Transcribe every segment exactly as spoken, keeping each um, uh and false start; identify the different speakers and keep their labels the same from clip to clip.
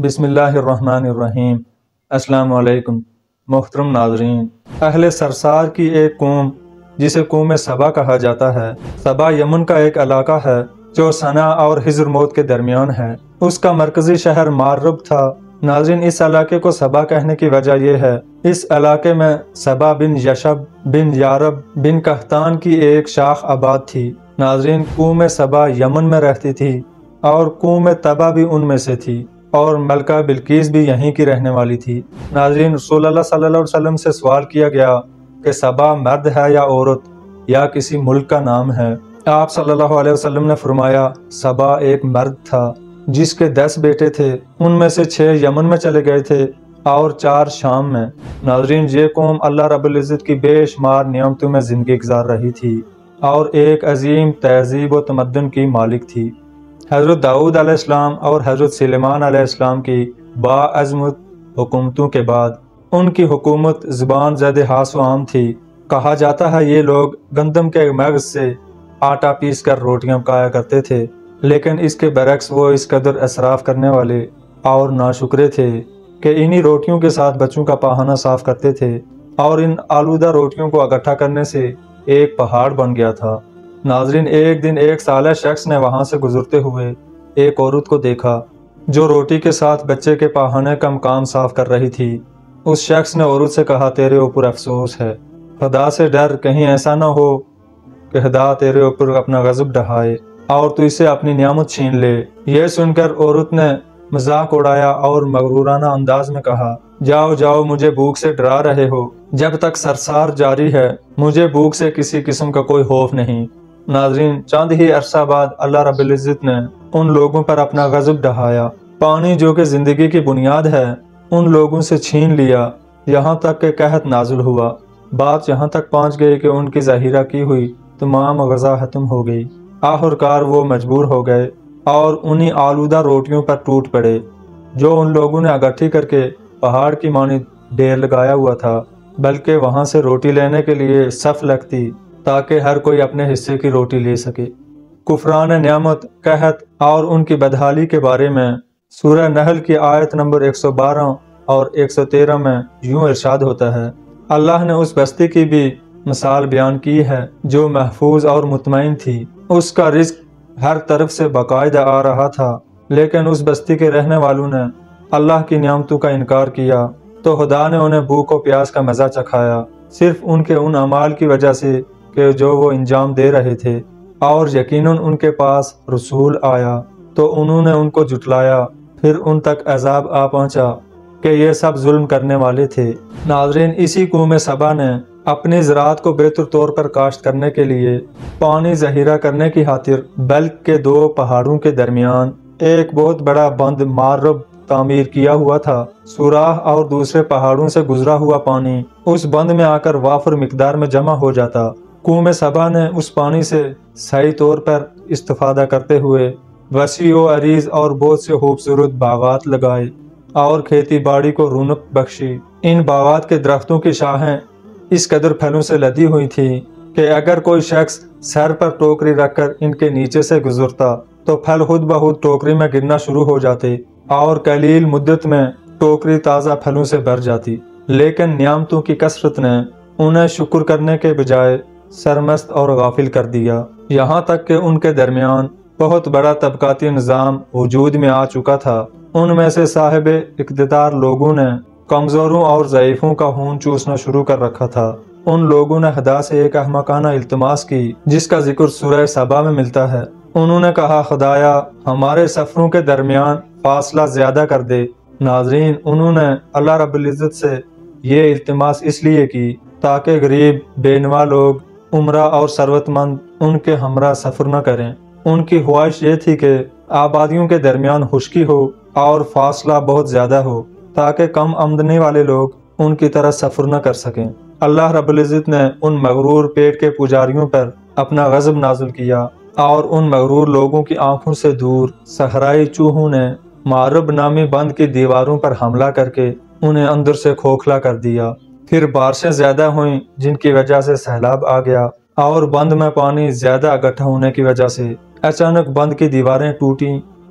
Speaker 1: बिस्मिल्लाह अर्रहमान अर्रहीम। अस्सलाम वालेकुम मोहतरम नाज़रीन। अहले सरसार की एक कौम जिसे कौम सबा कहा जाता है, सबा यमन का एक इलाका है जो सना और हिजरमौत के दरमियान है। उसका मरकजी शहर मारब था। नाज़रीन, इस इलाके को सबा कहने की वजह यह है, इस इलाके में सबा बिन यशब बिन यारब बिन कहतान की एक शाख आबाद थी। नाज़रीन, कौम सबा यमन में रहती थी और कौम तबा भी उनमें से थी और मलका बिल्किस भी यहीं की रहने वाली थी। नाज़रीन, रसूलुल्लाह सल्लल्लाहु अलैहि वसल्लम से सवाल किया गया कि सबा मर्द है या औरत या किसी मुल्क का नाम है। आप सल्लल्लाहु अलैहि वसल्लम ने फरमाया, सबा एक मर्द था जिसके दस बेटे थे, उनमें से छह यमन में चले गए थे और चार शाम में। नाज़रीन, ये कौम अल्लाह रब्बुल इज़्ज़त की बेशुमार नियामतों में ज़िंदगी गुजार रही थी और एक अजीम तहजीब व तमद्दुन की मालिक थी। हज़रत दाऊद अलैहिस्सलाम और हज़रत सुलेमान अलैहिस्सलाम की बाअज़मत हुकूमतों के बाद उनकी हुकूमत ज़ुबान ज़द हास व आम थी। कहा जाता है ये लोग गंदम के मगज़ से आटा पीस कर रोटियाँ पकाया करते थे, लेकिन इसके बरक्स वो इस कदर इसराफ करने वाले और नाशुक्रे थे कि इन्हीं रोटियों के साथ बच्चों का पाहाना साफ करते थे और इन आलूदा रोटियों को इकट्ठा करने से एक पहाड़ बन गया था। नाज़रीन, एक दिन एक साले शख्स ने वहाँ से गुजरते हुए एक औरत को देखा जो रोटी के साथ बच्चे के पाहाने का मकान साफ कर रही थी। उस शख्स ने औरत से कहा, तेरे ऊपर अफसोस है, खुदा से डर, कहीं ऐसा ना हो कि खुदा तेरे ऊपर अपना गज़ब ढहाए और तू इसे अपनी नियामत छीन ले। यह सुनकर औरत ने मजाक उड़ाया और मगरूराना अंदाज में कहा, जाओ जाओ, मुझे भूख से डरा रहे हो, जब तक सरसार जारी है मुझे भूख से किसी किस्म का कोई खौफ नहीं। नाज़रीन, चंद ही अरसा बाद अल्लाह रब्बुल इज़्ज़त ने उन लोगों पर अपना गज़ब ढहाया। पानी जो कि ज़िंदगी की बुनियाद है उन लोगों से छीन लिया, यहाँ तक कि कहत नाजुल हुआ। बात यहाँ तक पहुँच गई कि उनकी ज़ाहिरा की हुई तमाम ग़ज़ा ख़त्म हो गई। आखिरकार वो मजबूर हो गए और उन्हीं आलूदा रोटियों पर टूट पड़े जो उन लोगों ने इकट्ठी करके पहाड़ की मानिंद ढेर लगाया हुआ था, बल्कि वहाँ से रोटी लेने के लिए सफ़ लगती ताकि हर कोई अपने हिस्से की रोटी ले सके। कुफरान नियामत, कहत और उनकी बदहाली के बारे में सूरह नहल की आयत नंबर एक सौ बारह और एक सौ तेरह में यूं इरशाद होता है, अल्लाह ने उस बस्ती की भी मिसाल बयान की है जो महफूज और मुतमईन थी। उसका रिज़्क हर तरफ से बाकायदा आ रहा था, लेकिन उस बस्ती के रहने वालों ने अल्लाह की नियामतों का इनकार किया तो खुदा ने उन्हें भूख और प्यास का मज़ा चखाया, सिर्फ उनके उन अमाल की वजह से कि जो वो इंजाम दे रहे थे। और यकीनन उनके पास रसूल आया तो उन्होंने उनको जुटलाया, फिर उन तक अजाब आ पहुंचा कि ये सब जुल्म करने वाले थे। नाज़रीन, इसी कौम सबा ने अपनी ज़राअत को बेहतर तौर पर काश्त करने के लिए पानी ज़हीरा करने की खातिर बल्क के दो पहाड़ों के दरमियान एक बहुत बड़ा बंद मारब तामीर किया हुआ था। सुराह और दूसरे पहाड़ों से गुजरा हुआ पानी उस बंद में आकर वाफर मिकदार में जमा हो जाता। कौम सबा ने उस पानी से सही तौर पर इस्तेफादा करते हुए वसी व अरीज और बहुत से खूबसूरत बागात लगाए और खेती बाड़ी को रौनक बख्शी। इन बागात के दरख्तों की शाखें इस कदर फलों से लदी हुई थी कि अगर कोई शख्स सर पर टोकरी रखकर इनके नीचे से गुजरता तो फल खुद ब खुद टोकरी में गिरना शुरू हो जाते और कलील मुद्दत में टोकरी ताज़ा फलों से भर जाती। लेकिन नियामतों की कसरत ने उन्हें शुक्र करने के बजाय सरमस्त और गाफिल कर दिया, यहाँ तक कि उनके दरमियान बहुत बड़ा तबकाती निज़ाम वजूद में आ चुका था। उनमें से साहिब इक़्तिदार लोगों ने कमज़ोरों और ज़ईफ़ों का खून चूसना शुरू कर रखा था। उन लोगों ने खुदा से एक अहमकाना इल्तिमास की जिसका जिक्र सूरह सबा में मिलता है। उन्होंने कहा, खुदाया हमारे सफ़रों के दरमियान फासला ज़्यादा कर दे। नाज़रीन, उन्होंने अल्लाह रब्बुल इज़्ज़त से ये इल्तिमास इसलिए की ताकि गरीब बेनवा लोग, उमरा और सरवतमंद उनके हमरा सफ़र न करें। उनकी ख्वाहिश ये थी कि आबादियों के दरमियान खुश्की हो और फासला बहुत ज़्यादा हो ताकि कम आमदनी वाले लोग उनकी तरह सफ़र न कर सकें। अल्लाह रब्बुल इज़्ज़त ने उन मगरूर पेट के पुजारियों पर अपना गज़ब नाज़िल किया और उन मगरूर लोगों की आंखों से दूर सहराई चूहों ने मारब नामी बंद की दीवारों पर हमला करके उन्हें अंदर से खोखला कर दिया। फिर बारिशें ज़्यादा हुईं जिनकी वजह से सैलाब आ गया और बंद में पानी ज़्यादा इकट्ठा होने की वजह से अचानक बंद की दीवारें टूटी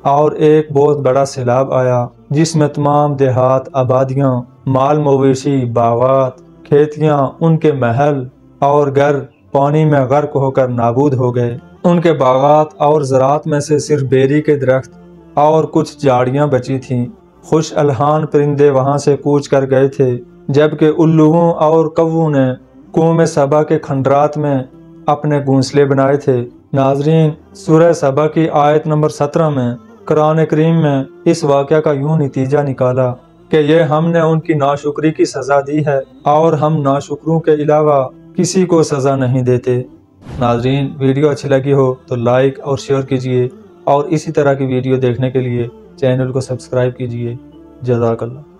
Speaker 1: اور ایک بہت بڑا سیلاب آیا جس میں تمام دیہات، آبادیاں، مال مویشی، باغات، کھیتیاں، ان کے محل اور گھر پانی میں غرق ہو کر نابود ہو گئے۔ ان کے باغات اور زراعت میں سے صرف بیری کے درخت اور کچھ جھاڑیاں بچی تھیں۔ خوش الحان پرندے وہاں سے کوچ کر گئے تھے، جبکہ الوؤں اور کووں نے قوم سبا کے کھنڈرات میں اپنے گھونسلے بنائے تھے۔ ناظرین، سورہ سبا کی آیت نمبر سترہ میں قرآن کریم میں اس واقعہ کا یوں نتیجہ نکالا کہ یہ ہم نے ان کی ناشکری کی سزا دی ہے اور ہم ناشکروں کے علاوہ کسی کو سزا نہیں دیتے۔ ناظرین، ویڈیو اچھی لگی ہو تو لائک اور شیئر کیجئے اور اسی طرح کی ویڈیو دیکھنے کے لیے چینل کو سبسکرائب کیجئے۔ جزاک اللہ۔